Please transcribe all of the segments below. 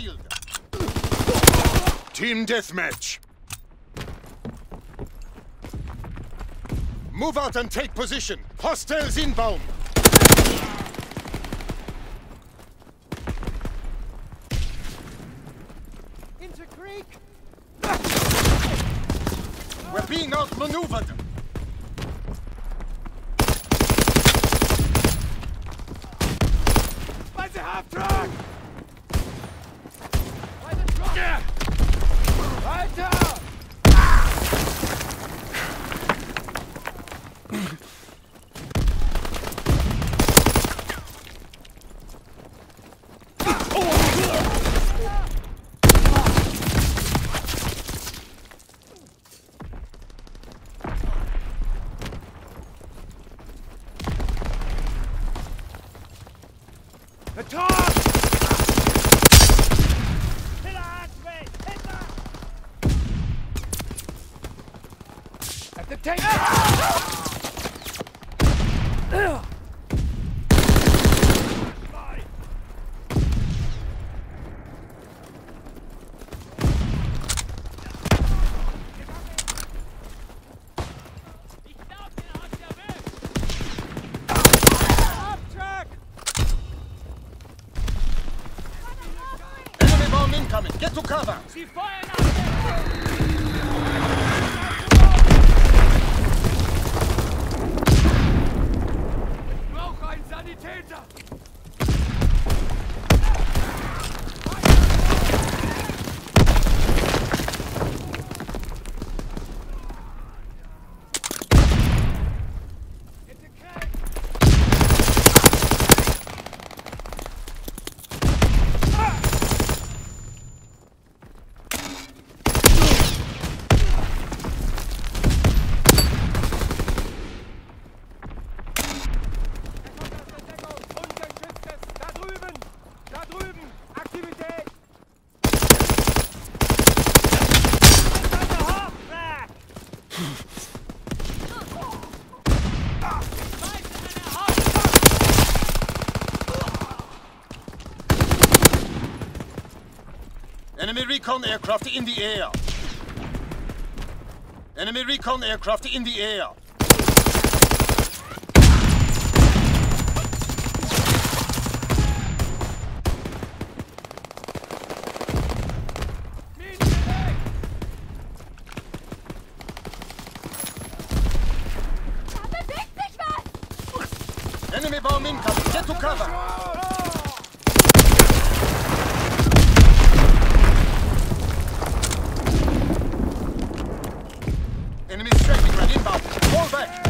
field. Team deathmatch. Move out and take position. Hostiles inbound. Into creek. We're being outmaneuvered. By the half track. By the truck. Yeah. Right down. The top! At the tank! Enemy bomb incoming. Get to cover. Sie feuern auf den Ich brauche einen Sanitäter! Enemy recon aircraft in the air. Enemy recon aircraft in the air. Enemy bomb incoming. Get to cover. Enemy strafing run inbound. Fall back.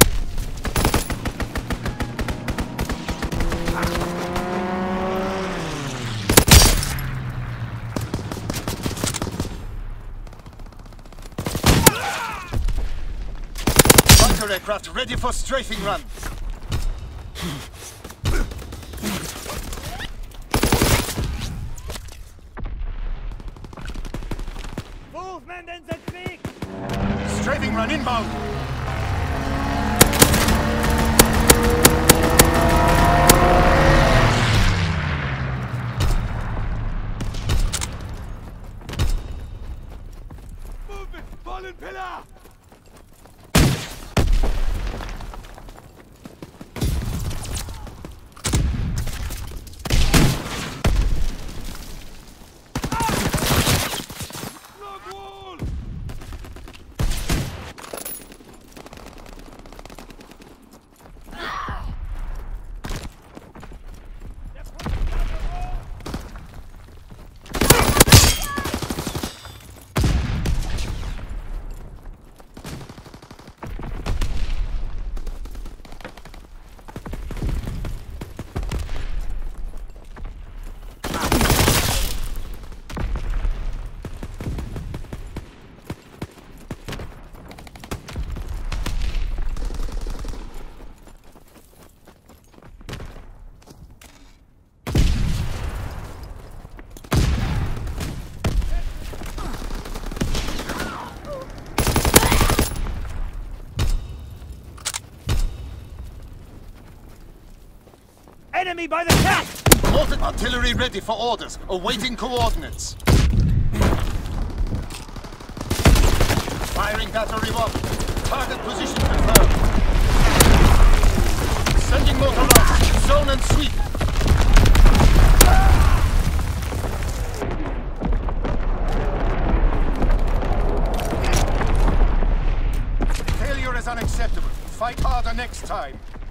Bunker aircraft ready for strafing run. Movement in the creek! Strafing run inbound. Movement! Fallen pillar! Log wall! Enemy by the tank! Mortar artillery ready for orders, awaiting coordinates. Firing battery 1. Target position confirmed. Sending mortar rounds. Zone and sweep. Failure is unacceptable. Fight harder next time.